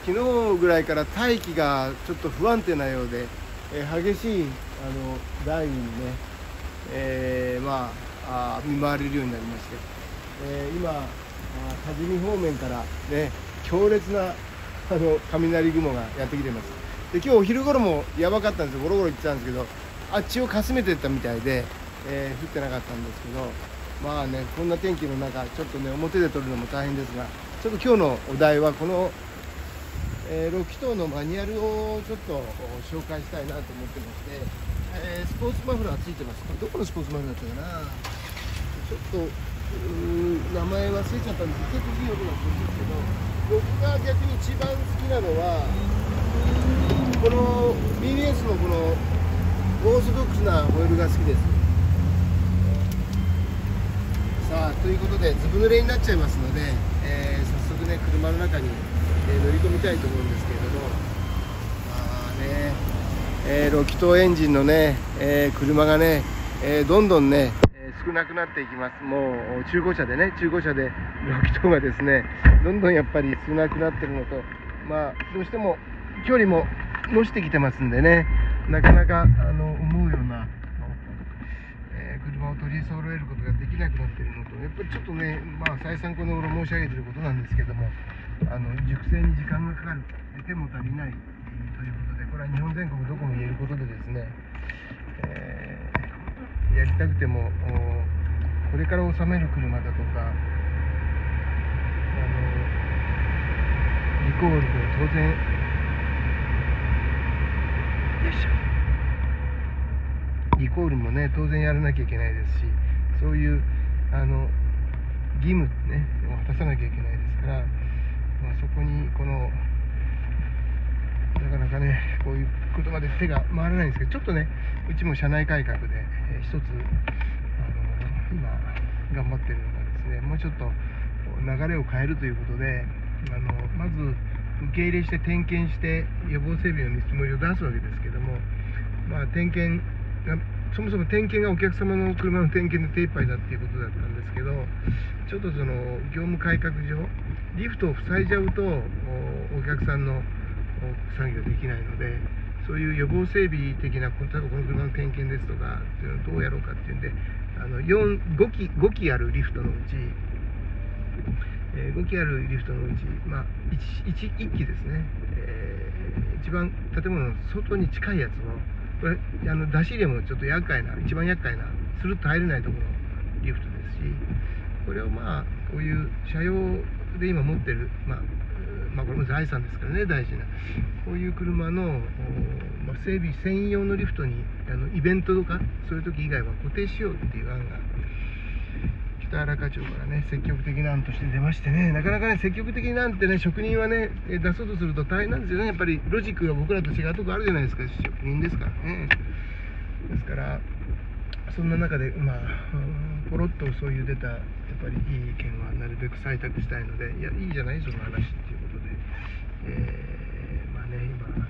昨日ぐらいから大気がちょっと不安定なようで、激しい雷雨にね、見舞われるようになりまして、今多治見方面からね強烈な雷雲がやってきてます。で今日お昼頃もやばかったんですよ。ゴロゴロ言ってたんですけど、あっちをかすめてったみたいで、降ってなかったんですけど、まあね、こんな天気の中ちょっとね表で撮るのも大変ですが、ちょっと今日のお題はこの、6気筒のマニュアルをちょっと紹介したいなと思ってまして、スポーツマフラーついてます。これどこのスポーツマフラーだったかな、ちょっと名前忘れちゃったんですけど、結構いい音がするんですけど、僕が逆に一番好きなのはこの BBS のこのオーソドックスなホイールが好きです。さあということでずぶ濡れになっちゃいますので、早速ね車の中に、乗り込みたいと思うんですけれども、6気筒エンジンのね、車がね、どんどんね、少なくなっていきます。もう中古車で6気筒がですねどんどんやっぱり少なくなってるのと、どうしても距離も伸してきてますんでね、なかなか思うような、車を取り揃えることができなくなっているのと、やっぱりちょっとね、再三この頃申し上げていることなんですけども、熟成に時間がかかる、手も足りない、ということで、これは日本全国どこも言えることでですね、やりたくてもこれから収める車だとか、リコールで当然リコールもね当然やらなきゃいけないですし、そういう義務ねを果たさなきゃいけないですから、そこになかなかねこういうことまで手が回らないんですけど、ちょっとねうちも社内改革で、一つ今頑張っているのがですね、もうちょっと流れを変えるということで、まず受け入れして点検して予防整備の見積もりを出すわけですけども、点検がそもそも点検がお客様の車の点検で手一杯だっていうことだったんですけど、ちょっとその業務改革上リフトを塞いじゃうとお客さんの作業ができないので、そういう予防整備的な、例えばこの車の点検ですとかっていうのをどうやろうかっていうんで、5機あるリフトのうち、5機あるリフトのうち、1機ですね、一番建物の外に近いやつを、これ出し入れもちょっと一番厄介なスルッと入れないところのリフトですし、これをこういう車用で今持ってる、これも財産ですからね、大事なこういう車の、整備専用のリフトにイベントとかそういう時以外は固定しようっていう案が北原課長からね積極的な案として出ましてね、なかなかね積極的な案ってね職人はね出そうとすると大変なんですよね。やっぱりロジックが僕らと違うところあるじゃないですか、職人ですからね。ですからそんな中でポロッとそういう出たやっぱりいい意見はなるべく採択したいので、いやいいじゃないその話っていうことで、今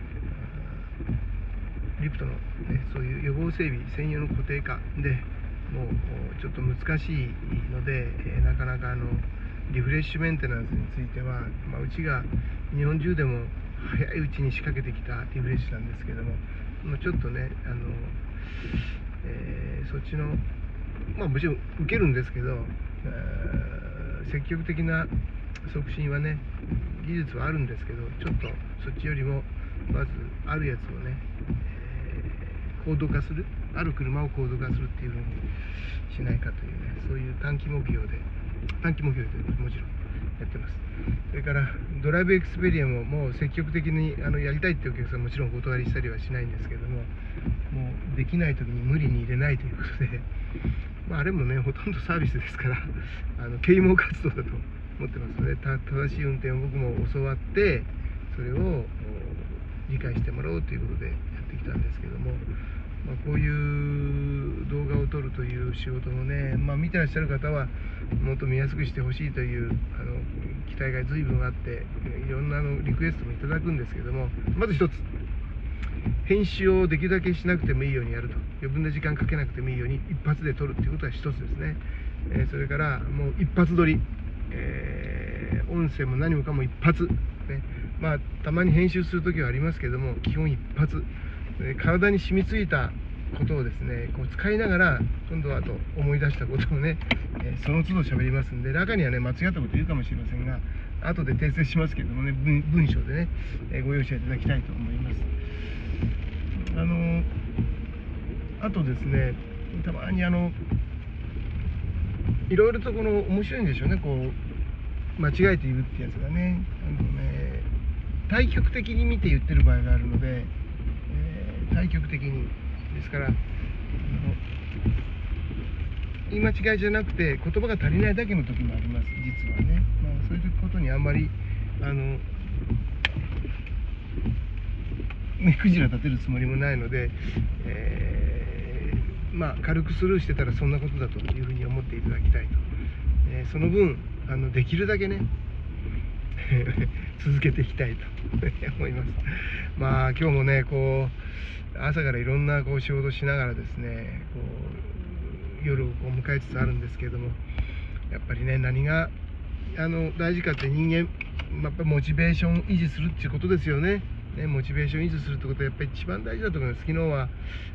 リフトの、そういう予防整備専用の固定化でもうちょっと難しいので、なかなかリフレッシュメンテナンスについては、うちが日本中でも早いうちに仕掛けてきたリフレッシュなんですけども、ちょっとねそっちのもちろん受けるんですけど、積極的な促進はね技術はあるんですけど、ちょっとそっちよりもまずあるやつをね、高度化する、ある車を高度化するっていうふうにしないかというね、そういう短期目標でもちろんやってます。それからドライブエクスペリアももう積極的にやりたいっていうお客さんもちろんお断りしたりはしないんですけども、もうできない時に無理に入れないということで、あれもねほとんどサービスですから啓蒙活動だと思ってますので、正しい運転を僕も教わってそれを理解してもらおうということでやってきたんですけども、こういう動画を撮るという仕事もね、見てらっしゃる方はもっと見やすくしてほしいという期待が随分あって、いろんなリクエストもいただくんですけども、まず一つ、編集をできるだけしなくてもいいようにやると、余分な時間かけなくてもいいように一発で撮るっていうことは一つですね。それからもう一発撮り、音声も何もかも一発、ね、 まあたまに編集する時はありますけども、基本一発、体に染みついたことをですねこう使いながら、今度はあと思い出したことをね、その都度喋りますんで、中にはね間違ったこと言うかもしれませんが、後で訂正しますけどもね、文章でね、ご容赦いただきたいと思います。あとですね、たまにいろいろとこの面白いんでしょうね、こう間違えて言うってやつがね、対極的に見て言ってる場合があるので、対極的にですから、言い間違いじゃなくて言葉が足りないだけの時もあります、実はね。まあ、そういうことにあんまり目くじら立てるつもりもないので、まあ軽くスルーしてたらそんなことだというふうに思っていただきたいと、その分できるだけね続けていきたいと思います。まあ今日もねこう朝からいろんなこう仕事しながらですね、こう夜をこう迎えつつあるんですけれども、やっぱりね何が大事かって人間、やっぱりモチベーション維持するっていうことですよね。モチベーション維持するってことはやっぱり一番大事だと思います。昨日は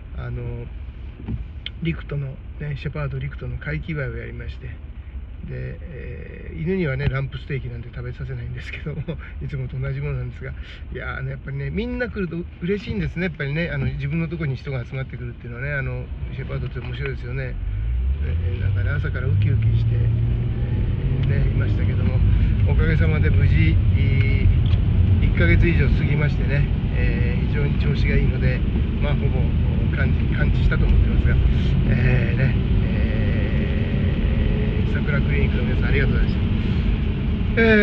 リクトの、ね、シェパードリクトの会期祝いをやりまして、で、犬にはねランプステーキなんて食べさせないんですけどもいつもと同じものなんですが、いややっぱりねみんな来ると嬉しいんですね。やっぱりね自分のところに人が集まってくるっていうのはね、シェパードって面白いですよね。なんかね朝からウキウキして、いましたけども、おかげさまで無事1ヶ月以上過ぎましてね、非常に調子がいいので、まあほぼ完治したと思ってますが、桜クリニックの皆さんありがとうございました。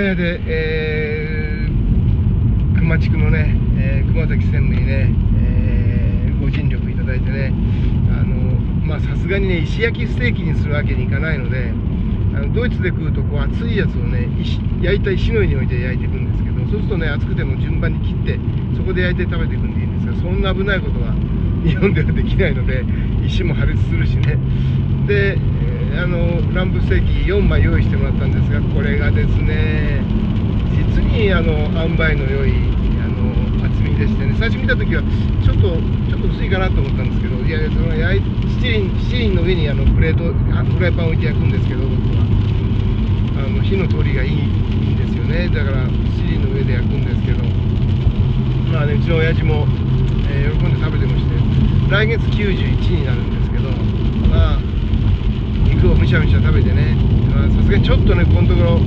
で、熊地区のね、熊崎専務にね、ご尽力いただいてね、まあさすがにね石焼きステーキにするわけにいかないので、ドイツで食うとこう熱いやつをね焼いた石の上に置いて焼いていくんですけど、そうするとね熱くても順番に切ってそこで焼いて食べていくんでいいんですが、そんな危ないことは日本ではできないので、石も破裂するしね。で、ランプステーキ4枚用意してもらったんですが、これがですね実に塩梅の良い厚みでしてね、最初見た時はちょっと薄いかなと思ったんですけど、いやその七輪の上にフライパンを置いて焼くんですけど、僕は火の通りがいいんですよね。だから七輪の上で焼くんですけど、まあねうちの親父も、喜んで食べてまして、来月91になるんですけど、まあ肉をむしゃむしゃ食べてね、さすがにちょっとねこのところ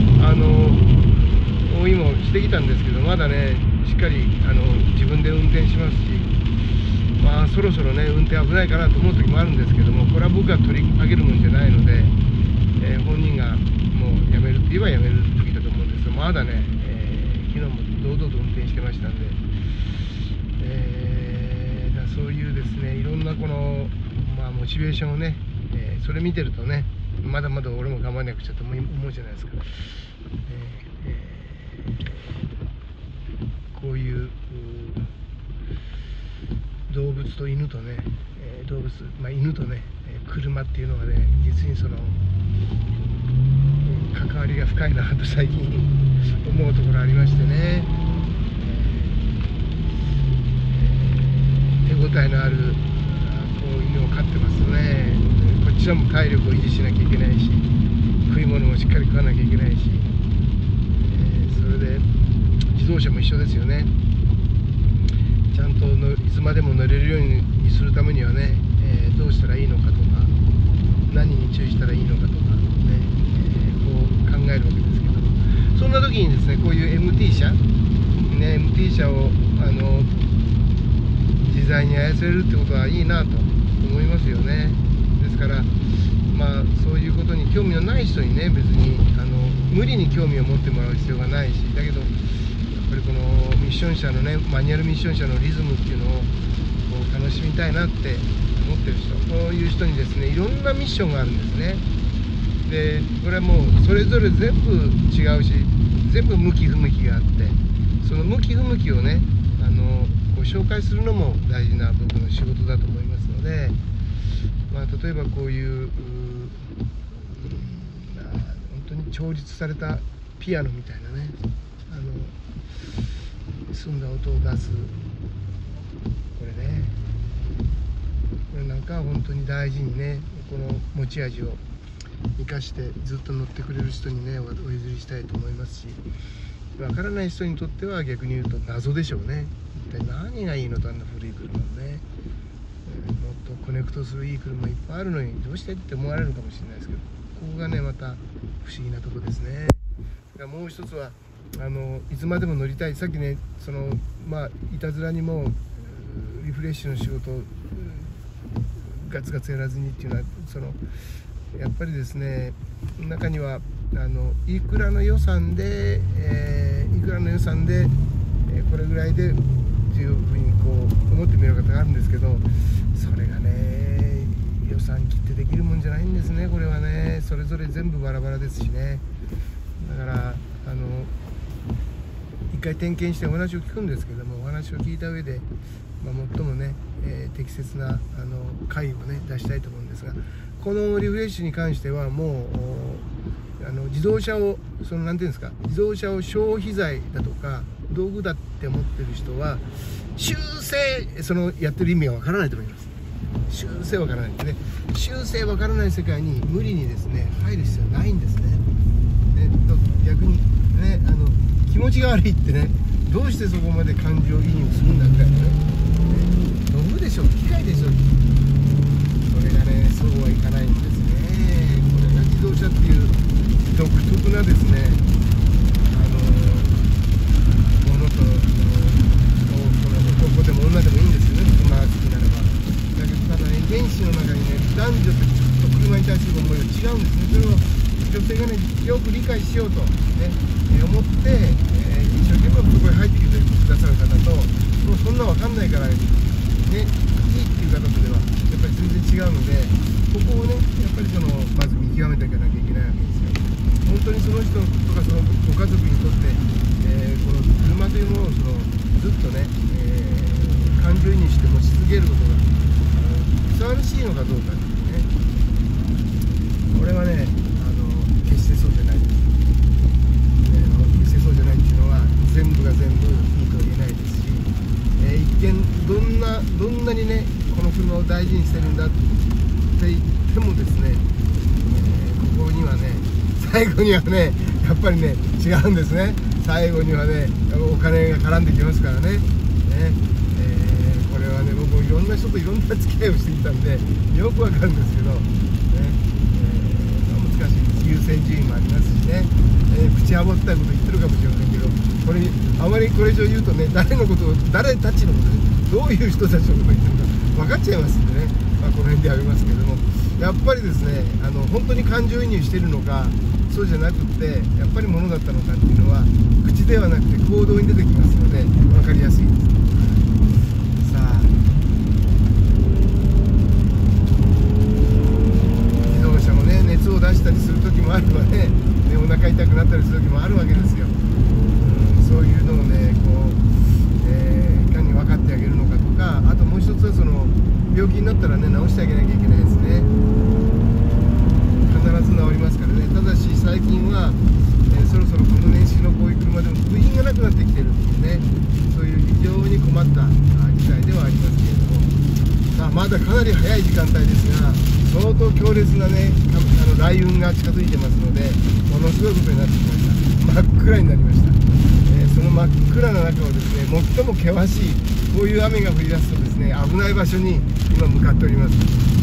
多いもしてきたんですけど、まだねしっかり自分で運転しますし、まあそろそろね運転危ないかなと思う時もあるんですけども、これは僕が取り上げるもんじゃないので、本人がもうやめるって言えばやめる時だと思うんですけど、まだね、昨日も堂々と運転してましたんで、そういうですねいろんなこの、まあ、モチベーションをね、それ見てるとね、まだまだ俺も頑張らなくちゃと思うじゃないですか。こういう動物と犬とね、犬とね車っていうのはね、実にその関わりが深いなと最近思うところありましてね、手応えのあるこう犬を飼ってますとね、こちらも体力を維持しなきゃいけないし、食い物もしっかり食わなきゃいけないし、それで自動車も一緒ですよね。ちゃんといつまでも乗れるようにするためにはね、どうしたらいいのかとか、何に注意したらいいのかとかね、こう考えるわけですけど、そんな時にですねこういう MT 車ね、MT 車を自在に操れるってことはいいなと思いますよね。ですからまあそういうことに興味のない人にね、別に無理に興味を持ってもらう必要がないし、だけどやっぱりこのミッション車のね、マニュアルミッション車のリズムっていうのをこう楽しみたいなって思ってる人、こういう人にですねいろんなミッションがあるんですね。でこれはもうそれぞれ全部違うし、全部向き不向きがあって、その向き不向きをねこう紹介するのも大事な僕の仕事だと思いますので、まあ、例えばこういう本当に調律されたピアノみたいなね、 澄んだ音を出すこれね、これなんかは本当に大事にね、この持ち味を生かしてずっと乗ってくれる人にねお譲りしたいと思いますし、わからない人にとっては逆に言うと謎でしょうね。一体何がいいのと、あんな古い車をね、もっとコネクトするいい車いっぱいあるのにどうしてって思われるかもしれないですけど、ここがねまた不思議なとこですね。もう一つはいつまでも乗りたい、さっきねいたずらにもリフレッシュの仕事をガツガツやらずにっていうのはやっぱりですね、中にはいくらの予算で、これぐらいでっていうふうに思ってみる方があるんですけど、それがね予算切ってできるもんじゃないんですね。これはねそれぞれ全部バラバラですしね。だから一回点検してお話を聞くんですけども、お話を聞いた上で、最もね、適切な解をね出したいと思うんですが、このリフレッシュに関してはもう自動車をなんていうんですか、自動車を消費財だとか道具だって思ってる人は修正やってる意味がわからないと思います。修正わからないですね。修正わからない世界に無理にですね入る必要はないんですね。逆にね気持ちが悪いってね、どうしてそこまで感情移入するんだぐらいのね、道具でしょ、機械でしょ、それがねそうはいかないんですね。これが自動車っていう独特なですねものと男でも女でもいいんですよね、車が好きならば。だけどただね、原子の中にね男女ってちょっと車に対する思いが違うんですね。それを女性がねよく理解しようと、ね思って、一生懸命ここに入ってきてくださる方と、もうそんな分かんないからねいいっていう方とではやっぱり全然違うので、ここをねやっぱりまず見極めていかなきゃいけないわけですよ。本当にその人とかそのご家族にとって、この車というものをずっとね、感情移入して持ち続けることがふさわしいのかどうかっていうね、これはね決してそうじゃないです。決してそうじゃないっていうのは全部が全部いいとは言えないですし、一見どんなにねこの車を大事にしてるんだって言ってもですね、ここにはね最後にはねやっぱりね違うんですね。最後にはねお金が絡んできますからね。これはね僕もいろんな人といろんな付き合いをしてきたんでよくわかるんですけど、難しい優先順位もありますしね、口あぼったいこと言ってるかもしれませんけど、あまりこれ以上言うとね誰たちのことでどういう人たちのことを言ってるか分かっちゃいますんでね、この辺でやりますけれども、やっぱりですね本当に感情移入してるのかそうじゃなくってやっぱり物だったのかっていうのは口ではなくて行動に出てきますので分かりやすいです。さあ自動車もね熱を出したりする時もあればねお腹痛くなったりする時もあるわけですよ。そういうのをねいかに分かってあげるのかとか、あともう一つは病気になったらね治してあげなきゃいけないですね。必ず治りますからね。ただし最近は、そろそろこの年式のこういう車でも部品がなくなってきてるっていうね、そういう非常に困った事態ではありますけれども、まだかなり早い時間帯ですが相当強烈なね雷雲が近づいてますので、ものすごいことになってきました。真っ暗になりました。その真っ暗な中をですね最も険しいこういう雨が降り出すとですね危ない場所に今向かっております。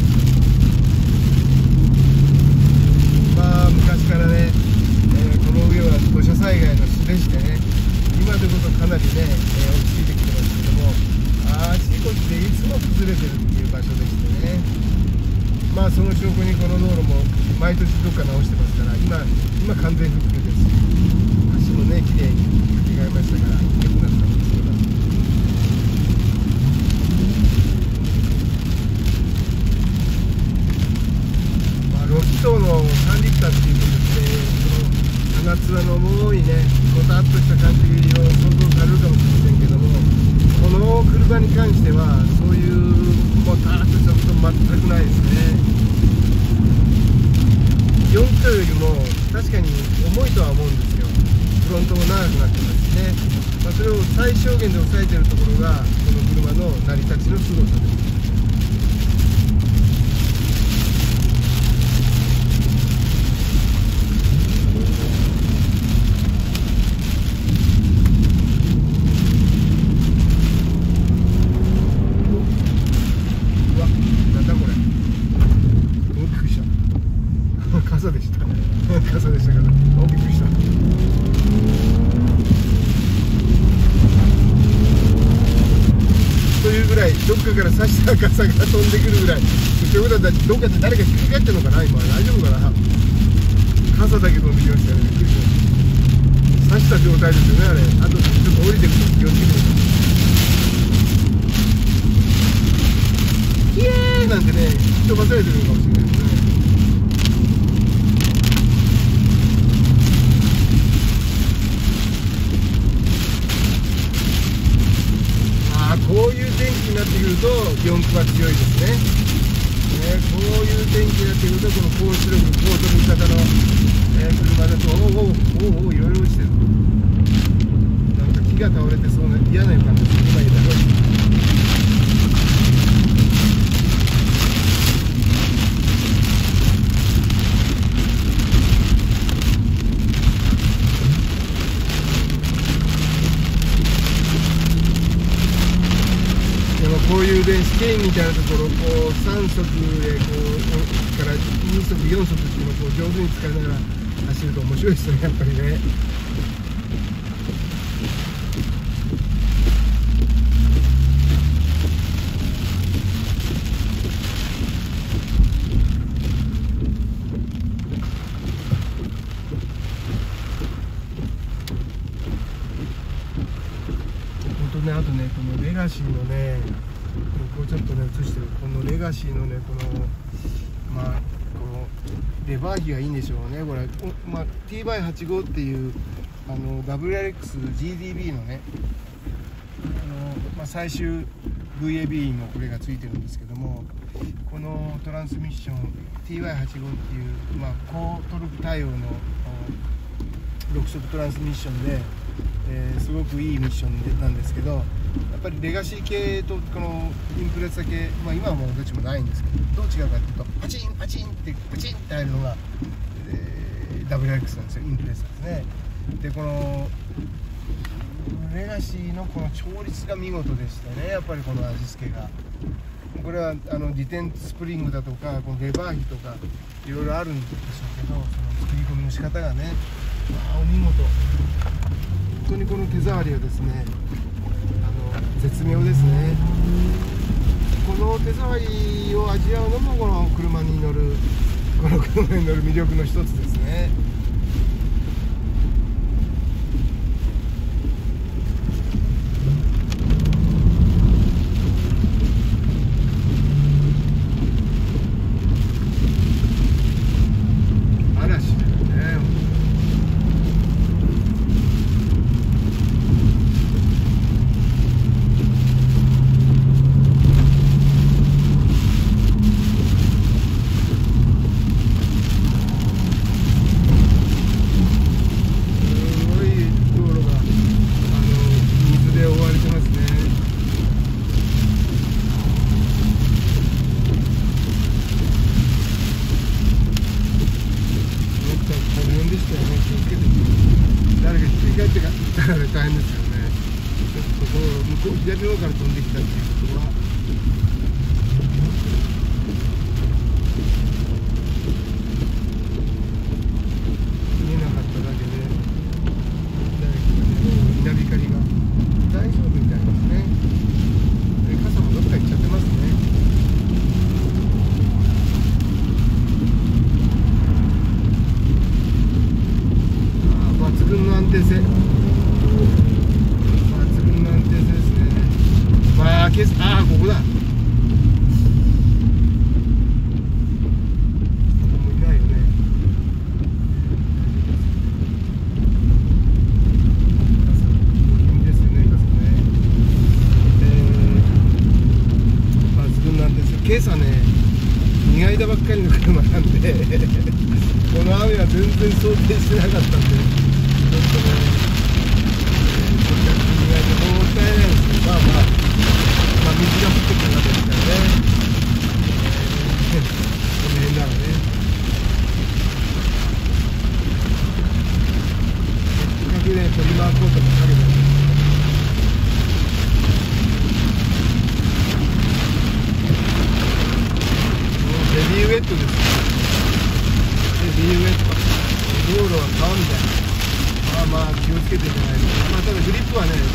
昔からね、この上は土砂災害の巣でしてね、今でこそかなりね、落ち着いてきてますけども、あちこちでいつも崩れてるっていう場所でしてね、その証拠にこの道路も毎年どっか直してますから、今完全復旧ですし、橋もね綺麗に吹き替えましたから良くなったんですけど、6気筒の3リッターっていうとですね、その7つの重いねごたっとした感じを想像されるかもしれませんけども、この車に関してはそういうもうたっとしたこと全くないですね。4気筒よりも確かに重いとは思うんですよ。フロントも長くなってますしね、それを最小限で抑えてるところがこの車の成り立ちのすごさです。傘でした傘でしたから、びっくりした。というぐらいどっかから差した傘が飛んでくるぐらい。ということはどっかで誰かひっかかってるのかな、今大丈夫かな。傘だけ飛んできましたよね。びっくりした。差した状態ですよね、あれ。あとちょっと降りてくると気をつけてください。イエーイなんてね、人ばされてるのかもしれないですね。こういう天気になってくると四駆は強いですね。こういう天気になってくるとこの高出力高速型の、車だといろいろ落ちてる。なんか木が倒れてそうな嫌な予感です。今言った通り。こういう電子ケインみたいなところをこう3速でこうから2速4速っていうのをこう上手に使いながら走ると面白いですね、やっぱりね。本当ね、あとね、このレガシーのね、こうちょっとね映してるこのレガシーのね、このこのレバー比がいいんでしょうね、これ。T/85 っていうWRX-GDB のね、最終 VAB にもこれがついてるんですけども、このトランスミッション T/85 っていう、高トルク対応の6速トランスミッションで、すごくいいミッションなんですけど、やっぱりレガシー系とこのインプレッサ系、今はもうどっちもないんですけど、どう違うかというと、パチンパチンってパチンって入るのが、WRX なんですよ、インプレッサですね。でこのレガシーのこの調律が見事でしたね、やっぱりこの味付けが。これはディテンスプリングだとかこのレバー比とかいろいろあるんでしょうけど、その作り込みの仕方がね、お見事。本当にこの手触りはですね、絶妙ですね。この手触りを味わうのもこの車に乗る魅力の一つですね。嵐だよね。誰かひっくり返ってたら大変ですよね。ちょっとこう向こう左の方から飛んできたっていうことは、見えなかっただけで誰かね、稲光が大丈夫みたいですね。傘もどっか行っちゃってますね。抜群の安定性、抜群の安定性ですね。ここだ。もういないよね。いいですよね、傘ね。抜群の安定性。今朝ね、磨いたばっかりの車なんでこの雨は全然想定してなかったんで、ちょっとね、磨いて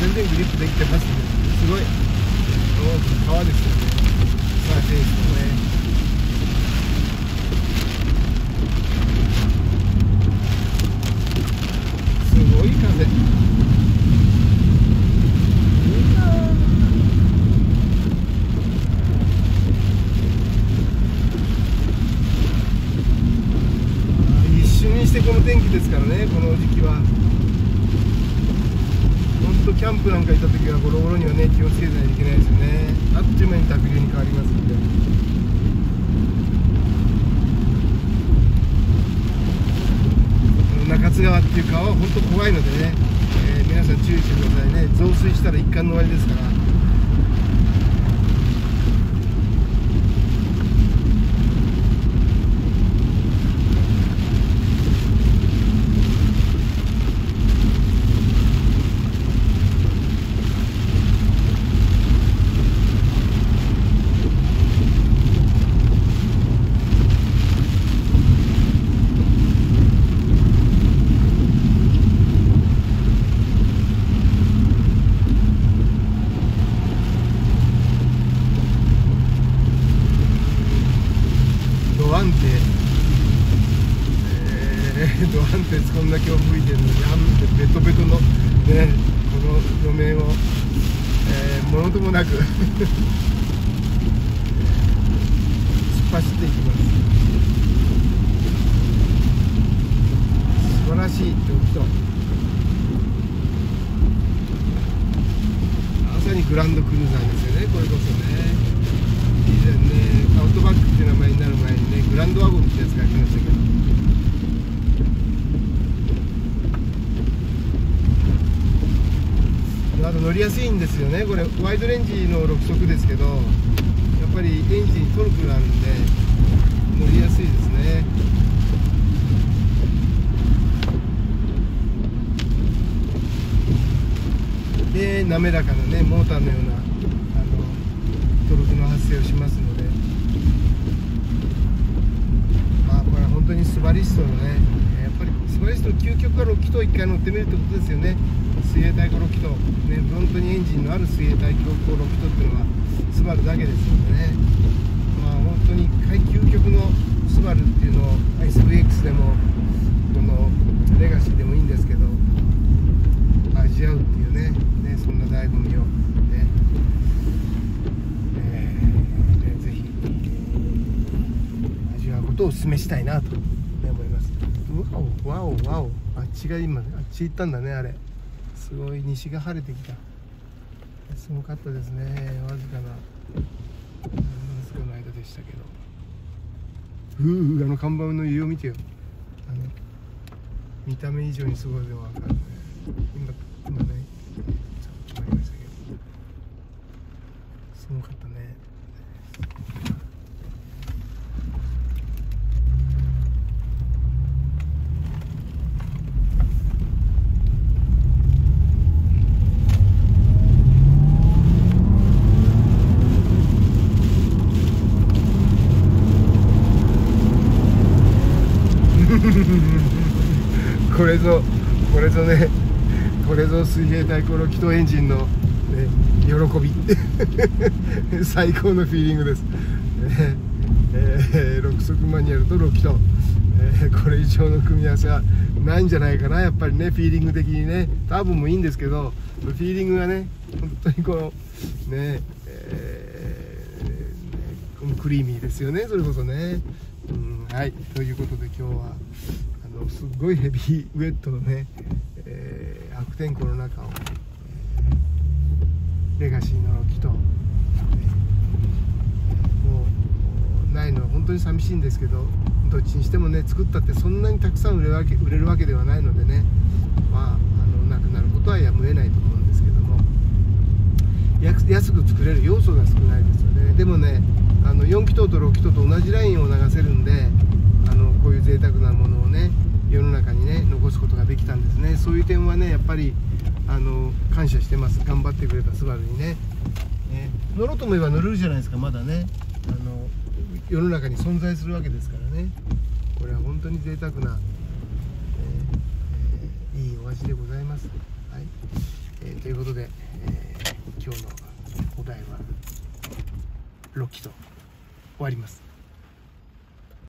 全然グリップできてますね。すごい大きい川ですよね。さあテイストね。すごい風。一瞬にしてこの天気ですからね、この時期は。本当キャンプなんか行った時はゴロゴロにはね気をつけないといけないですよね。あっという間に濁流に変わりますので。中津川っていう川は本当怖いのでね、皆さん注意してくださいね。増水したら一巻の終わりですから。ドアンテスこんだけ吹いてるのに雨でベトベトのねこの路面を、ものともなく突っ走っていきます。素晴らしい人、まさにグランドクルーザーですよね。これこそね、以前ねアウトバックっていう名前になる前にねグランドワゴンってやつがありましたけど、あと乗りやすいんですよね。これワイドレンジの6速ですけど、やっぱりエンジントルクがあるんで乗りやすいですね。で滑らかなねモーターのようなトルクの発生をしますので、まあこれは本当にスバリストのね、やっぱりスバリストの究極は6気筒1回乗ってみるってことですよね。水泳対向6気筒、ね、本当にエンジンのある水泳対向6気筒っていうのはスバルだけですのでね、まあ本当に最究極のスバルっていうのを SVX でもこのレガシーでもいいんですけど味わうっていうね、そんな醍醐味をね、ぜひ味わうことをお勧めしたいなと、思います。わおわお、あっちが今あっち行ったんだね。あれすごい西が晴れてきた。すごかったですね。わずかの間でしたけど、あの看板の湯を見てよ。見た目以上にすごいのが分かるね。今ねちょっと決まりましたけど、すごかったね。これぞ水平対向6気筒エンジンの、ね、喜び最高のフィーリングです、6速マニュアルと6気筒、これ以上の組み合わせはないんじゃないかな。やっぱりねフィーリング的にね、多分もいいんですけどフィーリングがね本当にこのね、クリーミーですよね、それこそね。はい、ということで今日はすごいヘビーウェットのね、悪天候の中を、レガシーの6気筒、もうないのは本当に寂しいんですけど、どっちにしてもね作ったってそんなにたくさん売れるわけではないのでね、まあなくなることはやむを得ないと思うんですけども、安く作れる要素が少ないですよね。でもね4気筒と6気筒と同じラインを流せるんで、こういう贅沢なものをね世の中にね残すことができたんですね。そういう点はねやっぱり感謝してます。頑張ってくれたスバルにね。乗ろうと思えば乗れるじゃないですか。まだね世の中に存在するわけですからね。これは本当に贅沢な、いいお味でございます。はい、 ということで、今日のお題は6期と終わります。